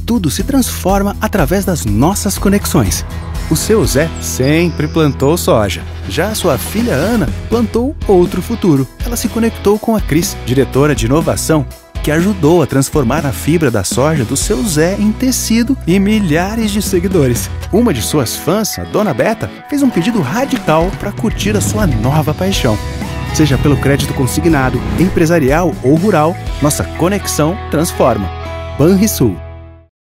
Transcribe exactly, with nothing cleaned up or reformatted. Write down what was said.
tudo se transforma através das nossas conexões. O seu Zé sempre plantou soja. Já a sua filha Ana plantou outro futuro. Ela se conectou com a Cris, diretora de inovação, que ajudou a transformar a fibra da soja do seu Zé em tecido e milhares de seguidores. Uma de suas fãs, a Dona Beta, fez um pedido radical para curtir a sua nova paixão. Seja pelo crédito consignado, empresarial ou rural, nossa conexão transforma. Banrisul.